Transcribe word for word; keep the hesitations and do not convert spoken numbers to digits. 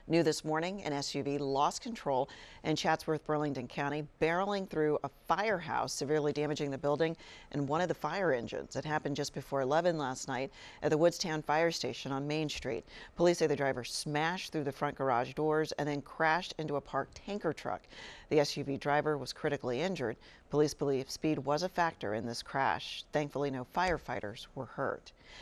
New this morning, an S U V lost control in Chatsworth, Burlington County, barreling through a firehouse, severely damaging the building and one of the fire engines. It happened just before eleven last night at the Woodstown Fire Station on Main Street. Police say the driver smashed through the front garage doors and then crashed into a parked tanker truck. The S U V driver was critically injured. Police believe speed was a factor in this crash. Thankfully, no firefighters were hurt.